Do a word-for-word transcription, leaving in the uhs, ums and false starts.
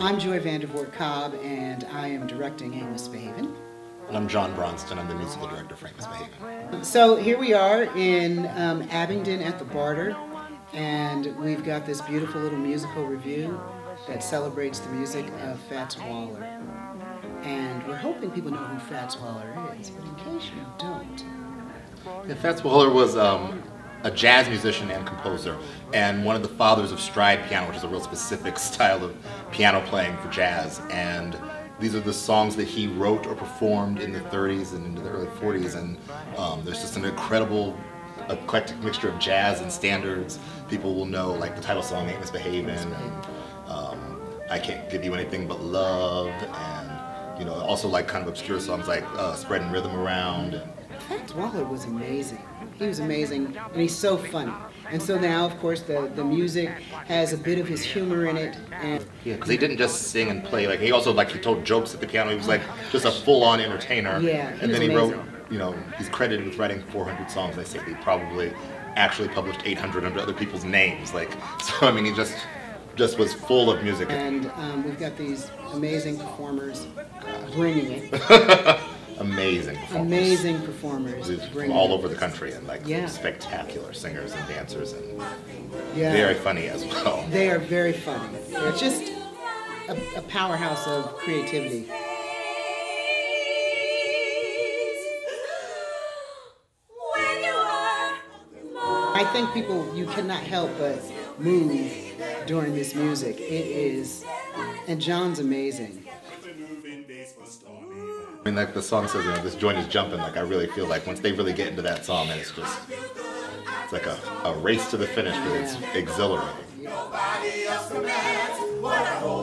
I'm Joy Vandervoort Cobb, and I am directing a Misbehavin. And I'm John Bronston. I'm the musical director for Misbehavin. So here we are in um, Abingdon at the Barter, and we've got this beautiful little musical review that celebrates the music of Fats Waller. And we're hoping people know who Fats Waller is, but in case you don't. Yeah, Fats Waller was um, a jazz musician and composer, and one of the fathers of stride piano, which is a real specific style of piano playing for jazz. And these are the songs that he wrote or performed in the thirties and into the early forties, and um, there's just an incredible eclectic mixture of jazz and standards. People will know, like the title song, Ain't Misbehavin', and um, I Can't Give You Anything But Love, and you know, also like kind of obscure songs like uh, Spreading Rhythm Around. And Fats Waller was amazing. He was amazing, and he's so funny. And so now, of course, the, the music has a bit of his humor in it. And yeah, because he didn't just sing and play. Like he also like he told jokes at the piano. He was like just a full-on entertainer. Yeah, he and was then he amazing. wrote, you know, he's credited with writing four hundred songs. I think he probably actually published eight hundred under other people's names. Like, so I mean, he just just was full of music. And um, we've got these amazing performers bringing it. Amazing performers. Amazing performers. From all over the country, and like yeah. spectacular singers and dancers, and yeah. very funny as well. They are very funny. They're just a, a powerhouse of creativity. I think people, you cannot help but move during this music. It is, and John's amazing. I mean, like the song says, you know, this joint is jumping. Like I really feel like once they really get into that song, then it's just, it's like a, a race to the finish, but it's exhilarating.